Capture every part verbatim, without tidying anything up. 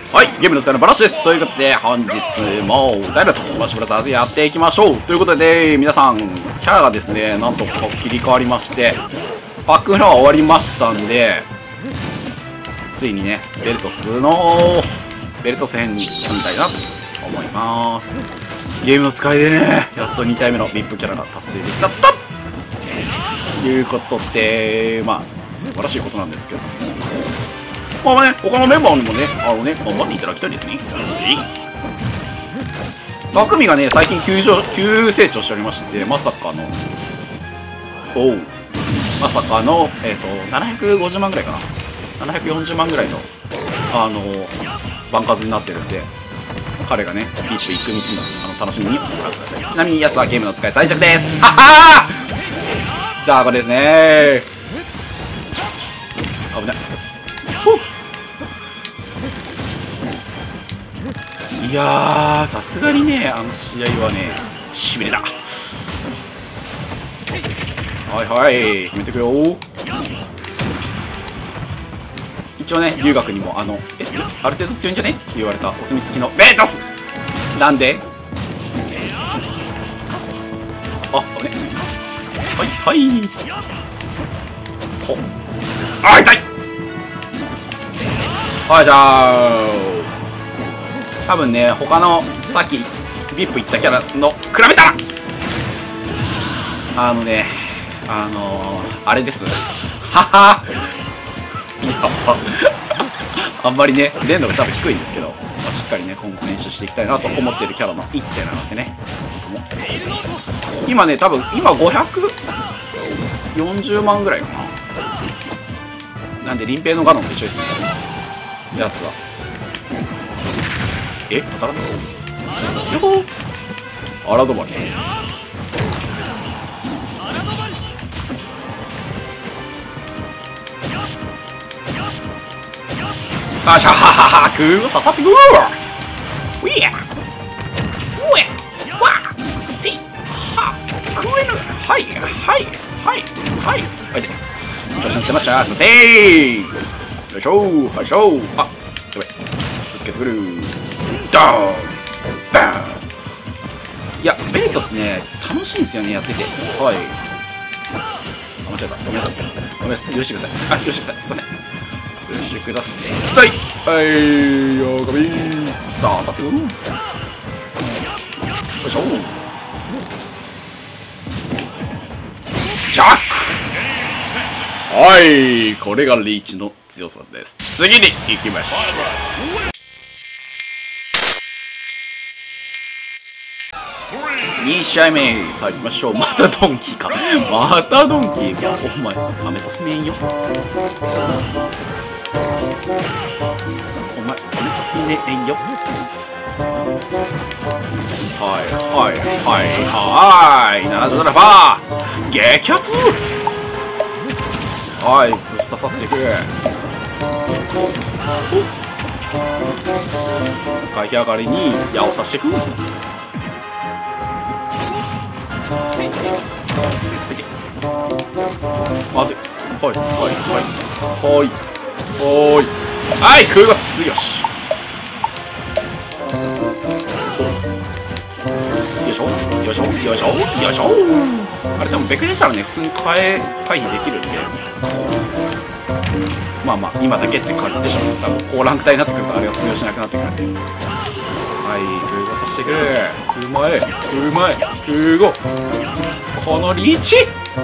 はい、ゲームの使いのバラシです。ということで、本日もダイナとスマッシュブラザーズやっていきましょう。ということで、皆さん、キャラがですね、なんと切り替わりまして、パックフラは終わりましたんで、ついにね、ベルトスの、ベルトス編に進みたいなと思います。ゲームの使いでね、やっとに体目の ブイアイピー キャラが達成できたということで、まあ、素晴らしいことなんですけども。まあね、他のメンバーにもね、あのね、頑張っていただきたいですね。たくみがね、最近急上、急成長しておりまして、まさかの、おう、まさかの、えっと、ななひゃくごじゅうまんぐらいかな。ななひゃくよんじゅうまんぐらいの、あの、番数になってるんで、彼がね、ビップ行く道も、あの、楽しみにご覧ください。ちなみに、やつはゲームの使い最弱です。はっはーザーゴですね。危ない。いやー、さすがにね、あの試合はね、しびれだ。はいはい、決めてくよ。一応ね、龍学にも、あの、え、ある程度強いんじゃねって言われたお墨付きのベートスなんであ、危ね。はいはいほっ。あ、痛い。はい、じゃあ多分ね、他のさっき ブイアイピー 行ったキャラの比べたらあのね、あのー、あれですははやばあんまりね連度が多分低いんですけど、まあ、しっかりね今後練習していきたいなと思っているキャラの一手なのでね、今ね多分今ごひゃくよんじゅうまんぐらいかな。なんで林平のガノンと一緒ですね、やつは。え、当たらない。よほー。荒止まり。あしゃははは、くー刺さってくー。ウィア。ウェ。わ。せい。は。食えぬ。はい。はい。はい。はい。はいで。調子乗ってました。すいません。よいしょー。はいしょー。あ。やばい。ぶつけてくる。ドーンバーン。いや、ベルトスね、楽しいんですよね、やってて。はい。あ、間違えた。ごめんなさい。ごめんなさい。許してください。あ、許してください。すいません。許してください。はい、よかびー。さあ、さてくよいしょ。ジャック。はい、これがリーチの強さです。次に行きましょう。に試合目、さあ行きましょう。またドンキーか。またドンキーか。お前、試させねえよ。お前、試させねえよ。はい、はい、はい、はい。ななじゅうななパーセント。激アツ。はい、ぶっ刺さっていく。回避上がりに矢を刺していく。まずい。はいはいはいはいはいはい、空が強し。よいしょよいしょよいしょよいしょ。あれ多分ベクでしたらね普通に変え回避できるんで、まあまあ今だけって感じでしょうね。多分高ランク帯になってくるとあれが通用しなくなってくるんで、はい空がさしてくる。うまいうまい空がこのリーチ。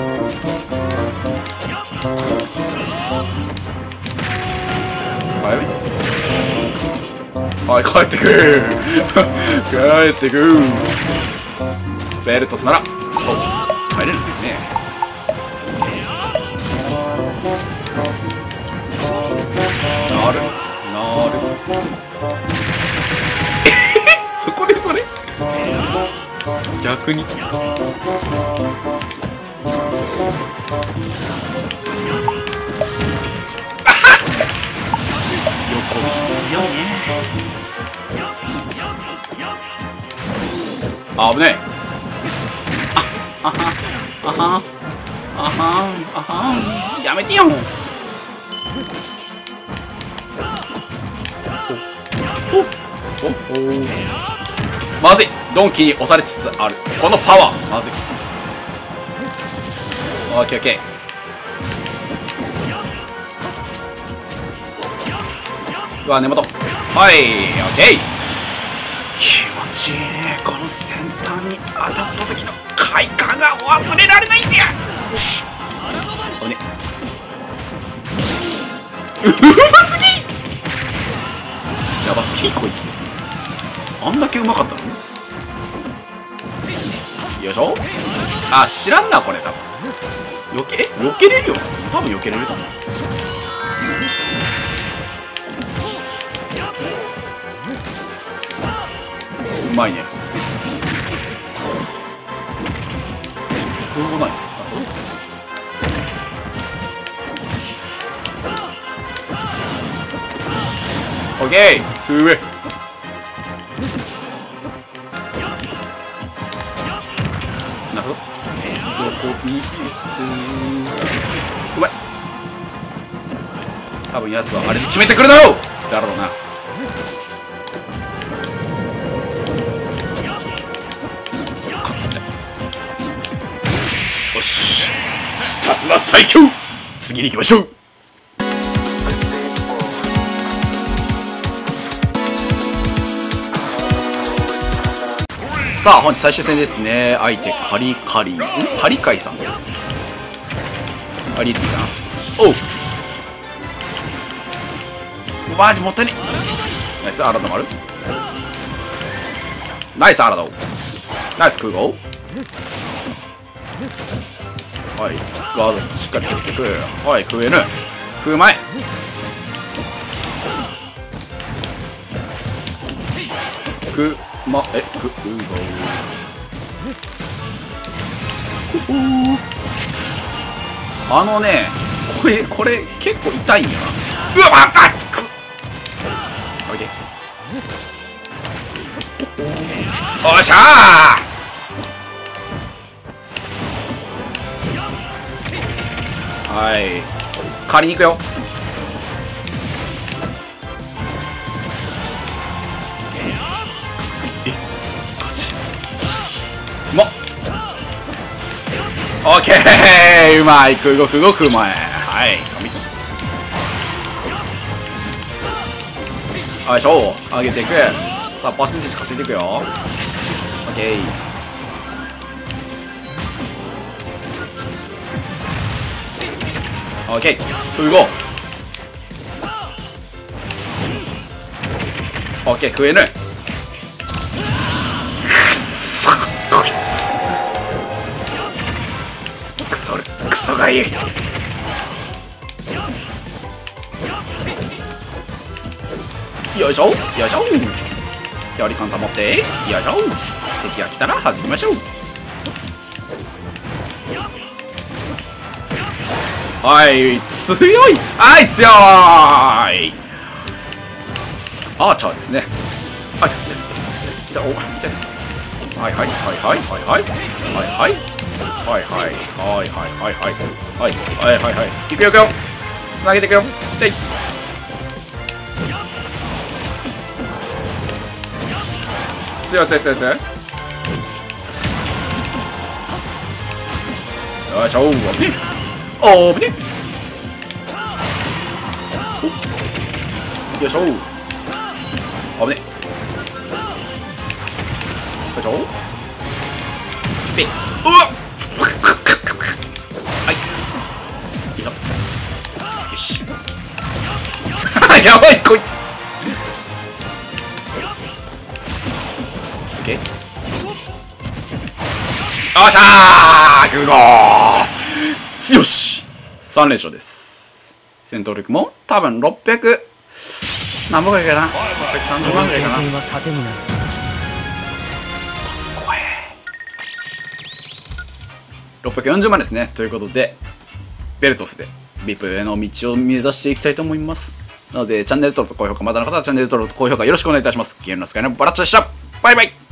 はい、帰ってくる帰ってくる。ベルトスならそう帰れるんですね。なるなるそこでそれ逆に横火強いね。あ、危ねえ。あ、あはあはあはあはやめてよ。 おおまずい。ドンキに押されつつあるこのパワーまずい。オッケーオッケー。うわ根元。はいオッケー。気持ちいいね。この先端に当たった時の快感が忘れられないぜ。おねうますぎ。やばすぎこいつ。あんだけうまかったの。よいしょ。あ知らんなこれ。多分避けえ避けれるよ。多分避けれると思う。うまいね。空砲ない。オッケー。ふえなるほど。横ビーツうまい。多分やつはあれで決めてくるだろうだろうな。よしひたすら最強。次に行きましょう。さあ本日最終戦ですね。相手カリカリんカリカイさんアリエッティかな。おうマジもったいね。ナイスアラダもある。ナイスアラダナイスクーゴー。はいガードしっかり削っていく。はいクーエヌクー前クーまえクーゴー。あのねこれこれ結構痛いんやな。うわっあっつく。おいでおっしゃー。はい借りに行くよ。えガチうまっ。オッケーうまい。空動空動空前はい神木。よいしょ上げていく。さあパーセンテージ稼いでいくよ。オッケーオッケー空動オッケー食えぬ。くっそこいつクソクソがいい。よいしょよいしょ距離感保ってよいしょ。敵が来たら弾きましょう。はい強いはい強いアーチャーですね。はい痛い痛い痛いはいはいはいはいはいはいはいはいはいはいはいはいはいはいはいはいはいいくよいくよつなげていくよ。でい強い強い強い強い。よいしょおーぶねよいしょあぶねよいしょでうわっはいよいしょよしやばいこいつオッケーよっしゃーグーゴー強しさん連勝です。戦闘力も多分ろっぴゃく何本ぐらいかな。ろっぴゃくさんじゅうまんぐらいかな。かっこええろっぴゃくよんじゅうまんですね。ということでベルトスで ブイアイピー への道を目指していきたいと思います。なのでチャンネル登録と高評価まだの方はチャンネル登録と高評価よろしくお願いいたします。ゲームの使いのバラッチでした。バイバイ。